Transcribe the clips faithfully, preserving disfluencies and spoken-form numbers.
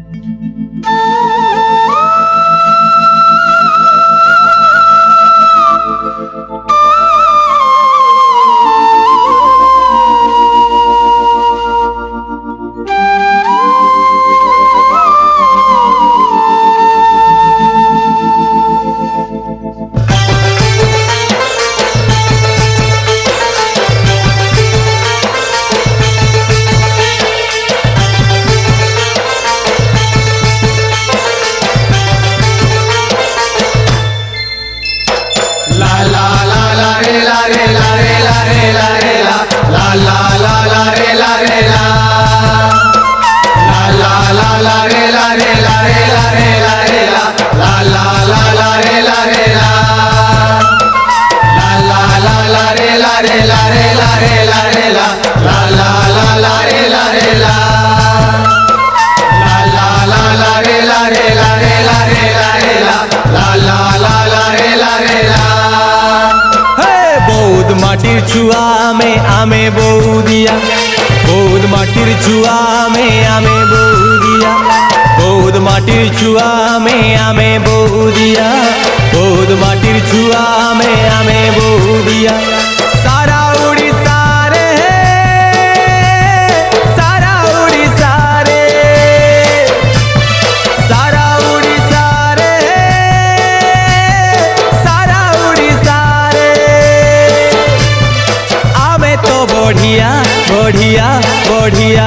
माटिर छुआ में आमे बौदिया बौद माटिर छुआ में आमे बौदिया बौद माटिर छुआ में आमे बौदिया बौद माटिर छुआ में आमे बौदिया सारा उड़ीसा रे सारा उड़ीसा रे सारा उड़ीसा रे सारा उड़ीसा रे आमे तो बढ़िया बढ़िया बढ़िया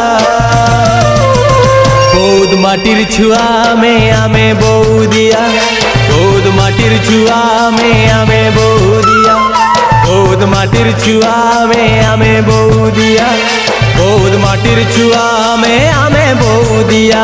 बौद माटिर छुआ में आमे बौदिया बौद माटिर छुआ में आमे बौदिया बौद माटिर छुआ में आमे बौदिया बौद माटिर छुआ में आमे बौदिया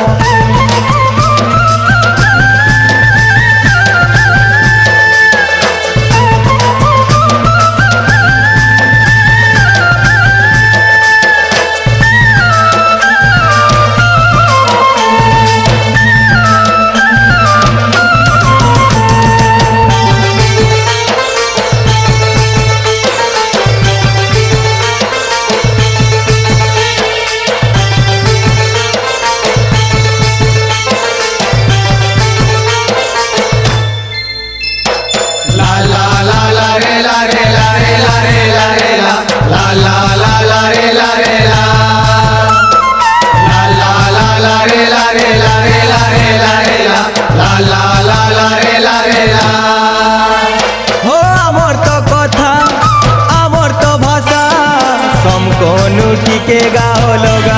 टिके गाओ लगा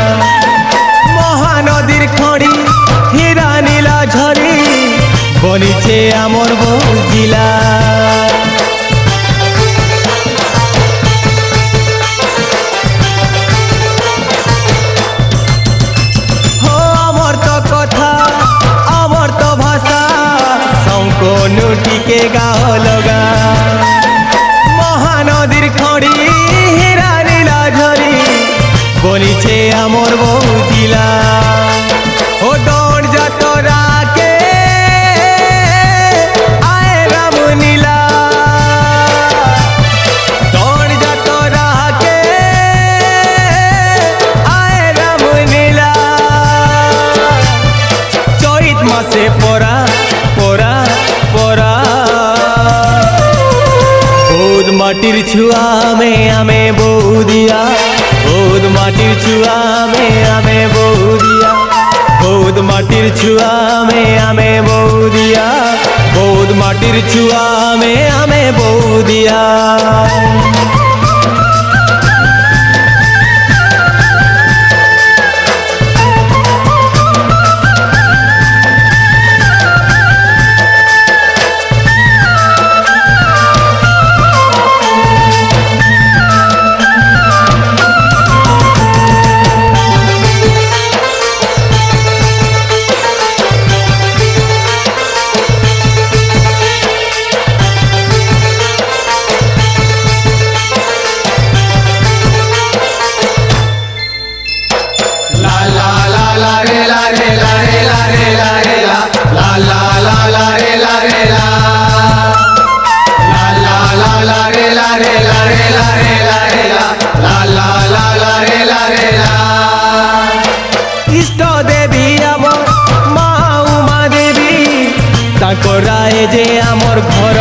महानदीर खड़ी हीरा नीला झरी बनीचे आमर बौदिला हो आमर तो कथा आमर तो भाषा संकोनु टिके गाओ लगा महानदीर खड़ी बनीचे आमर बौदिला ओ दौड़ जा तोरा के आए राम नीला दौड़ जा तोरा के आए राम नीला चैत मासे परा परा परा बौद माटिर छुआ में आमे बौदिया बौद माटिर छुआ में आमे बौदिया बौद माटिर छुआ में आमे बौदिया बौद माटिर छुआ में आमे बौदिया काकोराए जे आमर घर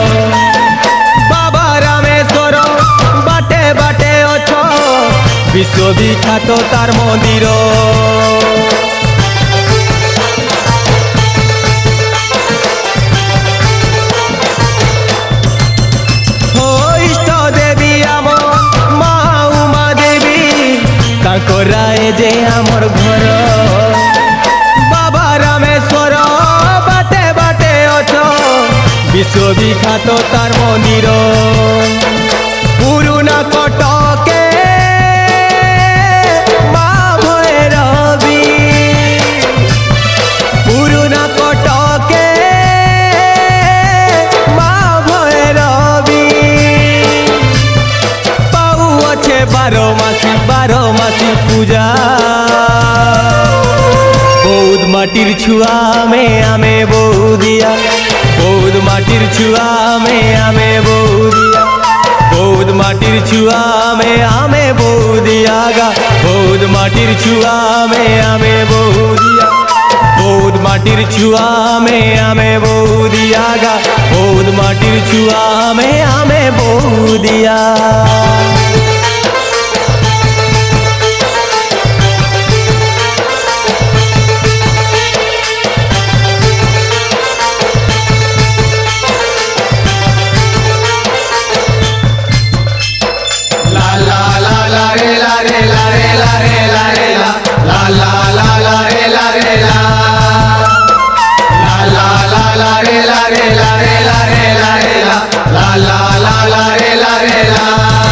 बाबा रामेश्वर बाटे बाटे अछ विश्वविख्यात तार मंदिर काकोराए जे आमर घर बाबा रामेश्वर बाटे बाटे अछ विश्वविख्यात तार मंदिर पुरुना कटके माँ भैरवी पुरुना कटके माँ भैरवी पाऊ अच्छे बारो मासी बारो मासी पूजा बौद्ध माटिर छुआ में आमे बौदिया बौद्ध माटिर छुआ में आमे बौदिया बौद्ध माटिर छुआ में आमे बौदिया गा बौद्ध माटिर छुआ में आमे बौदिया बौद्ध माटिर छुआ में आमे बौदिया गा बौद्ध माटिर छुआ में आमे बौदिया la la la la la